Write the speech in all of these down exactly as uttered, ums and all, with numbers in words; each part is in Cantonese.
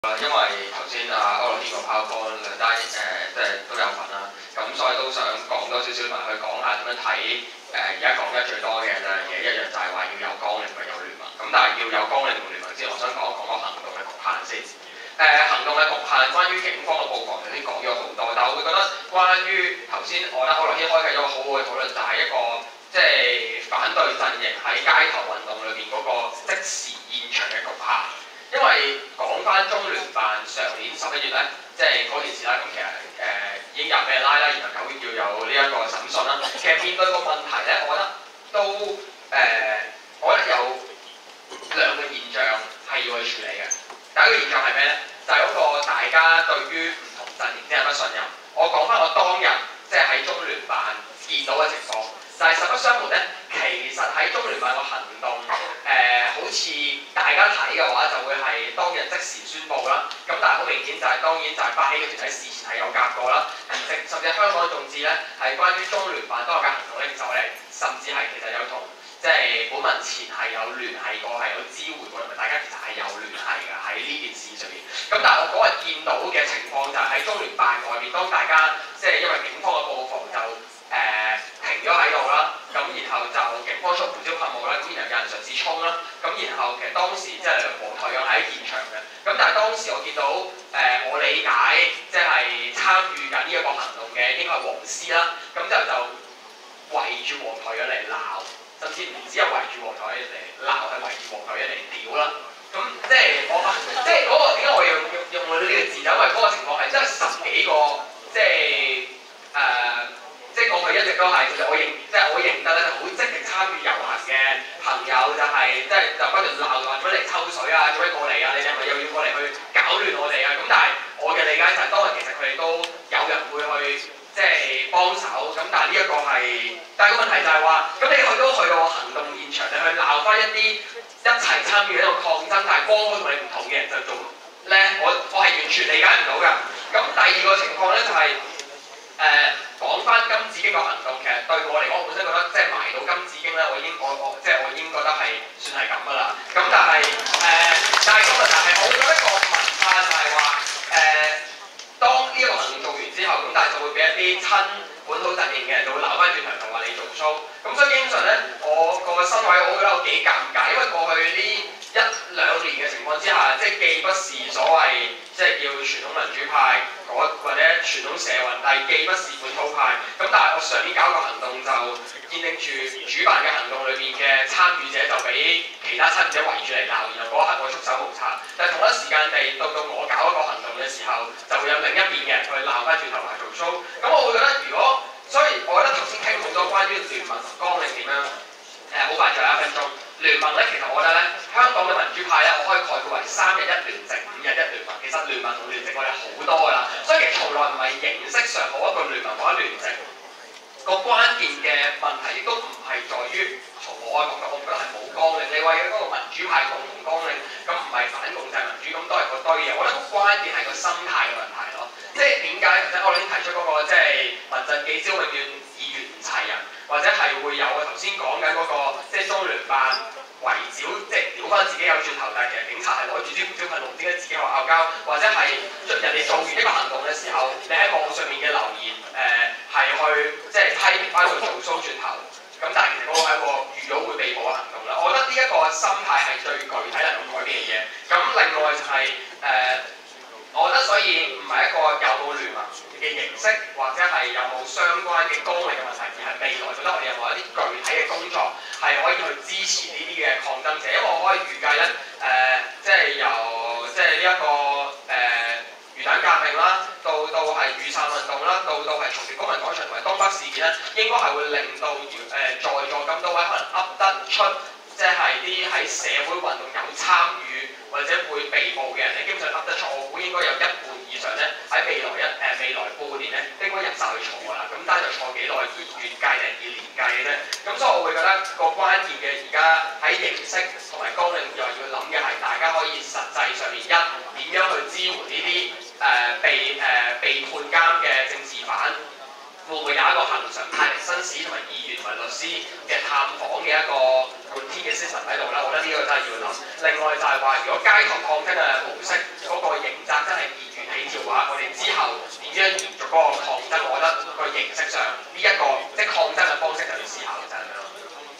啦，因為頭先啊區諾軒個 PowerPoint 兩單誒，即係都有份啦，咁所以都想講多少少同佢講下點樣睇誒而家講得最多嘅兩樣嘢，一樣就係話要有綱領同有聯盟。咁但係要有綱領同聯盟之前，我想講一講個行動嘅局限先。誒、呃、行動嘅局限，關於警方嘅佈防頭先講咗好多，但係我會覺得關於頭先我覺得區諾軒開啟咗個好好嘅討論，就係一個即係反對陣營喺街頭運動裏邊嗰個即時現場嘅局限。因為講翻中聯辦上年十一月咧，即係嗰件事啦，咁其實誒、呃、已經有俾人拉啦，然後九月要有呢一個審訊啦。其實面對個問題咧，我覺得都誒、呃，我覺得有兩個現象係要去處理嘅。第一個現象係咩咧？就係、是、嗰個大家對於唔同陣營之間不信任。我講翻我當日即係喺中聯辦見到嘅情況，就係、是、實不相瞞咧，其實喺中聯辦個行動誒、呃，好似大家睇嘅話就會係當日即時宣佈啦。咁但係好明顯就係、是、當然就係發起嘅團體事前係有夾過啦，而甚甚至香港眾志咧係關於中聯辦當日嘅行動咧，其實我哋甚至係其實有同即係本民前係有聯繫過，係有知會過，同埋大家其實係有聯繫㗎喺呢件事上面。咁但係我嗰日見到嘅情況就係喺中聯辦外面，當大家即係因為警方嘅佈防就誒、呃、停咗喺度啦，咁然後就警方出胡椒噴霧啦，咁然後有人嘗試衝啦，咁然後其實當時即係黃台仰喺現場嘅，咁但係當時我見到誒、呃、我理解即係參與緊呢一個行動嘅應該係黃絲啦，咁就就圍住黃台仰嚟鬧，甚至唔止係圍住黃台仰嚟鬧，係圍住黃台仰嚟屌啦。咁即係我即係嗰個點解我要用用我呢個字？就因為嗰個情況係真係十幾個即係誒。呃即係過去一直都係，其實我認即係我認得咧，就好積極參與遊行嘅朋友就係、是、即係就不斷鬧話做咩嚟抽水啊，做咩過嚟啊？你哋係咪又要過嚟去搞亂我哋啊？咁但係我嘅理解就係、是、當日其實佢哋都有人會去即係幫手，咁但係呢一個係，但係個問題就係話，咁你去都去到行動現場，你去鬧翻一啲一齊參與喺度抗爭，但係光譜同你唔同嘅人就做咧，我我係完全理解唔到㗎。咁第二個情況咧就係、是、誒。呃講翻金紫荊個行動，其實對我嚟講，我本身覺得即係埋到金紫荊咧，我已經我我即係我已經覺得係算係咁噶啦。咁但係誒、呃，但係個問題係，我覺得個文化就係話誒，當呢一個行動做完之後，咁但係就會俾一啲親本土陣營嘅人就會鬧翻轉頭，就話你做 show。咁所以基本上咧，我個身位我覺得我幾尷尬，因為過去呢一兩年嘅情況之下，即係既不是所謂即係叫傳統民主派或者傳統社運，但係既不是本土派。咁但係我上年搞個行動就見證住主辦嘅行動裏邊嘅參與者就俾其他參與者圍住嚟鬧，然後嗰一刻我束手無策。但係同一時間地到到我搞一個行動嘅時候，就會有另一邊嘅人去鬧翻轉頭話做 show。咁我會覺得如果，所以我覺得頭先聽好多關於聯盟同綱領點樣誒，好快仲有一分鐘。聯盟咧，其實我覺得咧，香港嘅民主派咧，我可以概括為三日一聯席，五日一聯盟。其實聯盟同聯席我哋好多㗎啦，所以其實從來唔係形式上冇一個聯盟或者聯席。個關鍵嘅問題亦都唔係在於從我嘅角度，我覺得係冇綱領。你話嘅嗰個民主派共同綱領，咁唔係反共濟民主，咁都係嗰堆嘢。我覺得個關鍵係個心態嘅問題咯。即係點解頭先我已經提出嗰、那個即係民陣幾招永遠議員唔齊人，或者係會有我頭先講緊嗰個即係中聯辦圍剿，即係屌翻自己有轉頭，但係其實警察係攞住支胡椒噴霧，點解自己話拗交，或者係人哋做完一個行動嘅時候，你喺網上面嘅留言誒係、呃、去即係批評翻佢做 show 轉頭，咁但係其實嗰個係一個預咗會被捕嘅行動啦。我覺得呢一個心態係最具體能夠改變嘅嘢。咁另外就係、是、誒。呃我覺得所以唔係一個有冇聯盟嘅形式，或者係有冇相關嘅綱領嘅問題，而係未來覺得我哋有冇一啲具體嘅工作係可以去支持呢啲嘅抗爭者。因為我可以預計咧，誒、呃，即係由即係呢一個誒魚蛋革命啦，到到係雨傘運動啦，到到係重奪公民廣場同埋東北事件咧，應該係會令到誒、呃、在座咁多位可能噏得出，即係啲喺社會運動有參與或者會被捕嘅人咧，基本上噏得出，我估應該有一半以上咧喺未來一誒、呃、未來半年咧，應該入晒去坐㗎啦。咁單就坐幾耐，以月計定以年計嘅啫。咁所以我會覺得個關鍵嘅而家喺形式同埋綱領又要諗嘅係，大家可以實際上面一點樣去支援呢啲誒被誒、呃、被判監嘅政治犯。會唔會有一個恆常態力新士同埋議員同埋律師嘅探訪嘅一個半天嘅 system 喺度啦，我覺得呢個真係要諗。另外就係話，如果街頭抗爭嘅模式嗰、那個刑責真係熱血起跳嘅話，我哋之後點樣延續嗰個抗爭，我覺得個形式上呢一、這個即係抗爭嘅方式就要思考就係咁樣咯。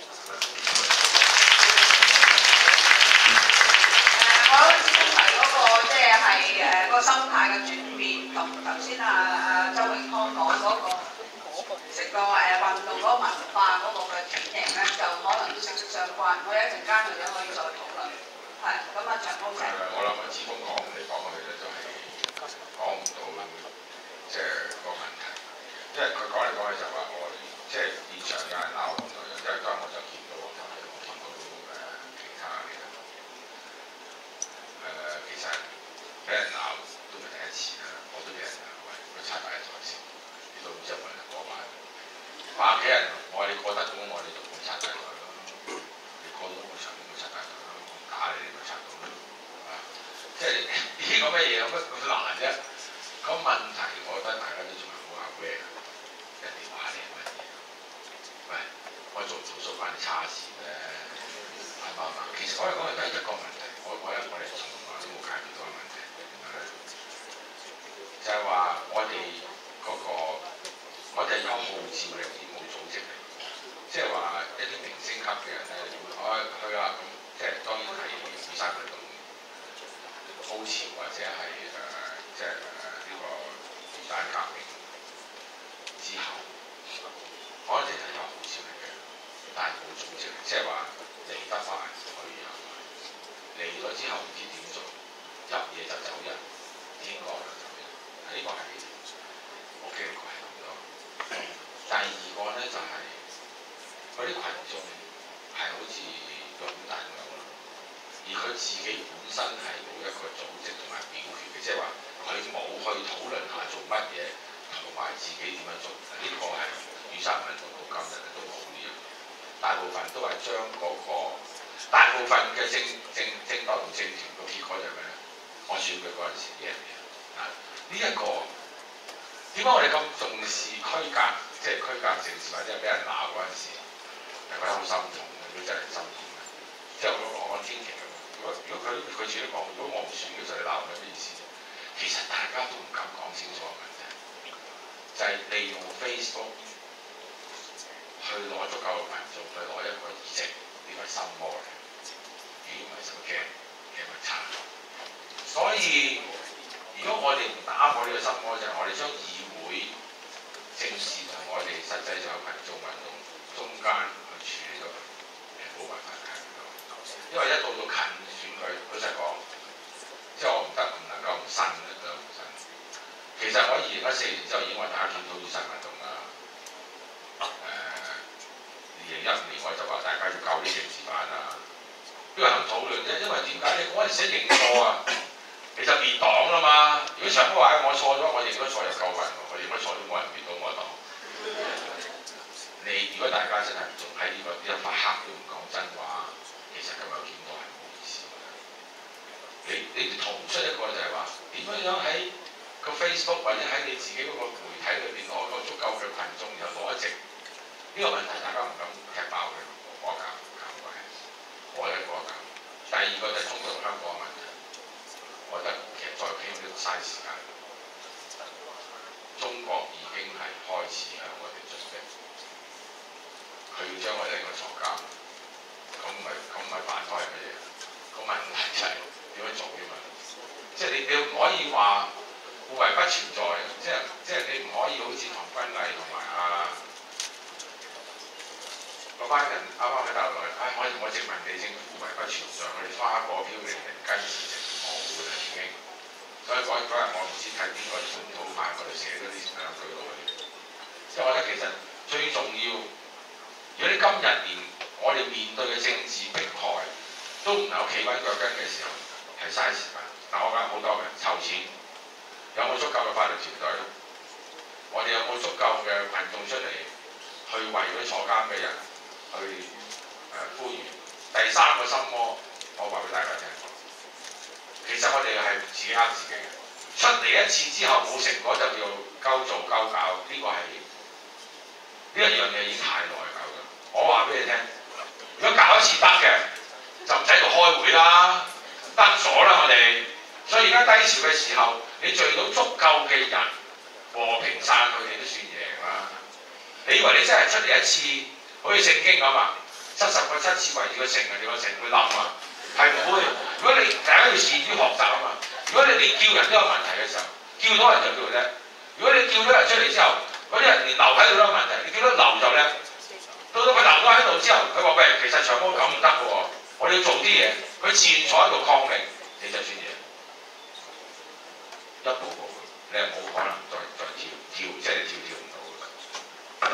誒，我始終提嗰個即係係誒個心態嘅轉變，同頭先啊啊周永康講嗰個成個誒運動嗰個文化嗰個嘅轉型咧，就可能都息息相關。我一陣間或者可以再討論。係，咁啊長高仔。 我諗啊，志峰講嚟講去咧，都係講唔到即係個問題，因為佢講嚟講去就話我即係現場有人鬧咁樣，因為當然我就見到我見到誒其他嘅誒，其實俾人鬧都唔係第一次啦，我都俾人鬧，喂，佢拆埋一台先，呢度唔知有冇人過萬，百幾人，我話你過得咁，我哋就唔拆大台咯，你過到咁長咁咪拆大台咯，打你你咪拆到咯，啊，即係呢個乜嘢有乜咁難啫？個問題我覺得大家都仲係好下咩啊？人哋話你係乜嘢？喂，我做唔做數關你叉事咧？係嘛嘛？其實講嚟講去都係一個問題，我我一我哋從來都冇解決到個問題，點解咧？就係話我哋嗰個我哋有號召力而冇組織力，即係話一啲明星級嘅人咧，我去啦咁，即係當然係雨傘運動高潮或者係誒、呃、即係誒呢個魚蛋革命之後，我哋係有號召力嘅，但係冇組織力，即係話嚟得快去又快，嚟咗之後唔知點做，入嘢就走人，天光就走人，呢、這個係我經歷過係咁多。第二個咧就係嗰啲群眾係好似個好大咁樣咯，而佢自己本身係冇一個組織同埋表決嘅，即係話佢冇去討論下做乜嘢，同埋自己點樣做。呢、這個係雨傘運動到今日都冇呢樣，大部分都係將嗰、那個大部分嘅政政政黨同政團個結果就係咩咧？我選舉嗰陣時贏嘅啊！呢、這、一個點解我哋咁重視區隔，即係區隔政治或者係俾人鬧嗰陣時，係覺得好心痛嘅，如果真係心痛嘅。即係我我講天琪咁，如果如果佢佢自己講，如果我唔選嘅時候你鬧我，咩意思？其實大家都唔敢講清楚嘅問題，就係、是、利用 Facebook 去攞足夠嘅群眾去攞一個議席，呢個係心魔嚟。如果唔係就驚驚咪慘。所以如果我哋唔打破呢個心魔，就係、是、我哋將議會政事同我哋實際上群眾運動中間去處理咗佢，係冇辦法解決到。因為一到到近選舉，老實講，即係我唔得唔能夠唔信咧，就唔信。其實我二零一四年之後已經話大家檢討雨傘運動啦。誒、呃，二零一五年我就話大家要救啲政治犯啊，邊個肯討論啫？因為點解你嗰陣時認錯啊？你就滅黨啦嘛！如果長哥話我錯咗，我認咗錯就夠運喎，我認咗錯都冇人滅到我黨。你如果大家真係仲喺呢個一塊黑都唔講真話，其實咁樣檢討係冇意思嘅。你你逃唔出一個就係話點樣樣喺個 Facebook 或者喺你自己嗰個媒體裏邊攞個足夠嘅群眾然後攞一席，呢、這個問題大家唔敢踢爆佢，我搞搞嘅係我一個搞。第二個就係中國同香港嘅問題。我覺得其實再傾都嘥時間。中國已經係開始向我哋準備，佢要將我哋拎去坐監，咁咪咁咪辦法係乜嘢？個問題就係點樣做啫嘛？即係你你唔可以話互為不存在，即係即係你唔可以好似唐君毅同埋啊嗰班人啱啱喺大陸嚟，唉、哎，我同我殖民地政府互為不存在，我哋花果飄零零跟住冇㗎啦已經。所以嗰嗰日我唔知睇邊個本土版，我哋寫咗啲兩句落去。即係我覺得其實最重要，如果你今日連我哋面對嘅政治迫害都唔能夠企穩腳跟嘅時候，係嘥時間。但我講好多嘅籌錢，有冇足夠嘅法律團隊？我哋有冇足夠嘅群眾出嚟去為嗰啲坐監嘅人去誒、呃、呼籲？第三個心魔，我話俾大家聽。其實我哋係自己呃自己嘅，出嚟一次之後冇成果就叫鳩做鳩搞，呢、這個係呢一樣嘢已經太耐搞㗎。我話俾你聽，如果搞一次得嘅，就唔使喺度開會啦，得咗啦我哋。所以而家低潮嘅時候，你聚到足夠嘅人和平散佢哋都算贏啦。你以為你真係出嚟一次，好似聖經咁啊，七十個七次圍住個城，你個城會冧啊？係唔會。如果你大家要善於學習啊嘛。如果你連叫人都有問題嘅時候，叫到人就叫叻。如果你叫咗人出嚟之後，嗰啲人連留喺度都有問題，你叫得留就叻。到到佢留咗喺度之後，佢話喂，其實長毛咁唔得嘅喎，我哋要做啲嘢，佢自願坐喺度抗命，你就算嘢。一步步，你係冇可能再再跳跳，即係你跳跳唔到嘅。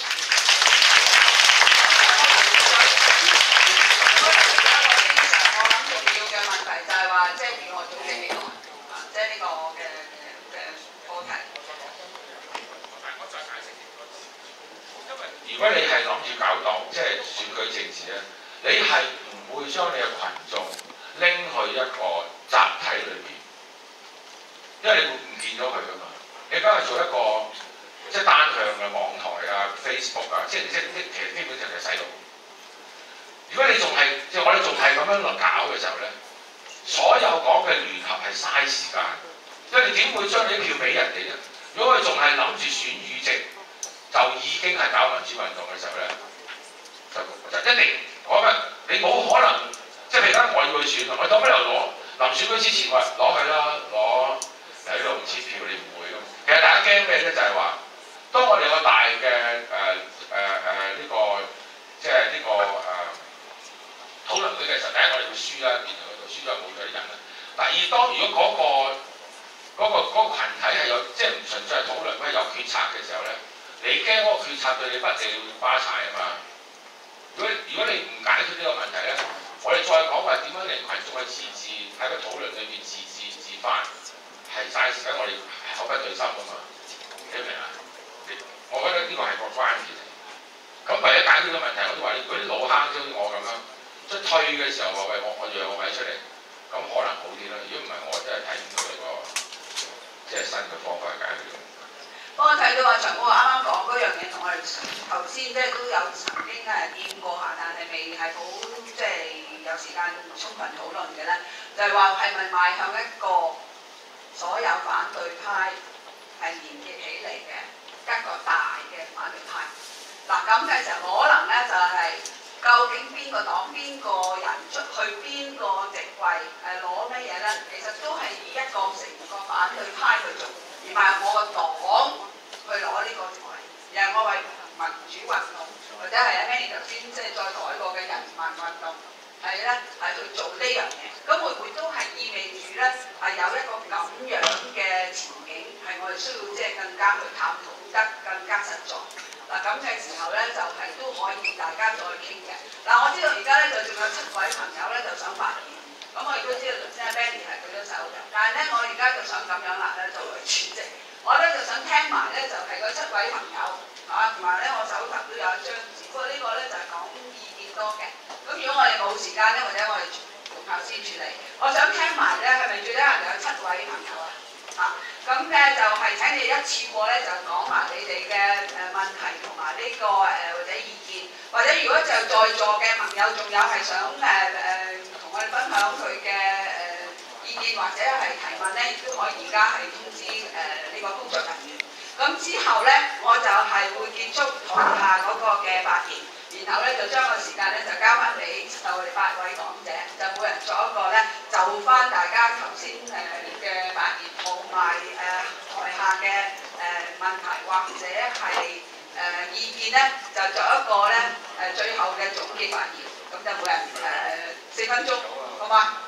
就係話，即係與我組織幾耐啊？即係呢個嘅嘅課題。 我再解釋因為如果你係諗住搞黨，即係選舉政治咧，你係唔會將你嘅群眾拎去一個集體裏邊，因為你會唔見咗佢噶嘛。你梗係做一個即係單向嘅網台啊、Facebook 啊，即係即即其實基本上係洗腦。如果你仲係即係我哋仲係咁樣嚟搞嘅時候咧，所有講嘅聯合係嘥時間，因為你點會將你啲票俾人哋咧？如果佢仲係諗住選議席，就已經係搞民主運動嘅時候咧，就就一定我覺得你冇可能，即係譬如而家我要去選，我當乜又攞臨選舉之前，我攞去啦，攞誒呢度五千票，你唔會咁。其實大家驚咩咧？就係話，當我哋有個大嘅誒誒誒呢個即係呢個誒討論會嘅時候，第一我哋會輸啦，電腦嗰度輸咗冇咗啲人啦。第二，當如果嗰個嗰個嗰個羣體係有即係唔純粹係討論，咩有決策嘅時候咧，你驚嗰個決策對你不利，你會瓜柴啊嘛。如果如果你唔解決呢個問題咧，我哋再講話點樣令群眾去自治喺個討論裏邊自治自發，係嘥時間，我哋口不對心啊嘛。你明啊？我覺得呢個係個關鍵。咁為咗解決個問題，我都話你嗰啲老坑好似我咁樣，即係退嘅時候話喂我我讓個位出嚟，咁可能好啲啦。如果唔係，我真係睇唔到你個即係新嘅方法去解決。 不過睇到阿長哥啱啱講嗰樣嘢，同我哋頭先即係都有曾經係見過下，但係未係好即係有時間充分討論嘅咧，就係話係咪邁向一個所有反對派係連結起嚟嘅一個大嘅反對派？嗱咁嘅時候，可能咧就係、是、究竟邊個黨邊個人出去邊個席位誒攞乜嘢咧？其實都係以一個成個反對派去做，而唔係我個黨去攞呢個席位，而係我為民主運動或者係阿 Manny 頭先即係再改過嘅人民運動係咧係去做呢樣嘢。咁會唔會都係意味住咧係有一個咁樣嘅前景，係我哋需要即係更加去探討得更加實在？嗱咁嘅時候咧，就係、是、都可以大家再傾嘅。嗱，我知道而家咧就仲有七位朋友咧就想發言，咁我亦都知道頭先阿 Benny 係舉咗手嘅，但係咧我而家就想咁樣啦，咧作為主席，我咧就想聽埋咧就係、是、嗰七位朋友啊，同埋咧我手頭都有一張紙，不過呢個咧就係、是、講意見多嘅。咁如果我哋冇時間咧，或者我哋從頭先處理，我想聽埋咧係咪最多人有七位朋友啊？啊，咁咧就係請你一次過咧就講埋你哋嘅誒問題同埋呢個誒、呃、或者意見，或者如果就在座嘅朋友仲有係想誒誒同我哋分享佢嘅誒意見或者係提問咧，亦都可以而家係通知誒呢、呃這個工作人員。咁之後咧，我就係會結束台下嗰個嘅發言。然後咧就將個時間咧就交翻俾就我哋八位講者，就每人做一個咧就翻大家頭先誒嘅發言同埋誒台下嘅誒、呃、問題或者係誒、呃、意見咧，就做一個咧誒最後嘅總結發言，咁就每人誒四、呃、分鐘，好嘛？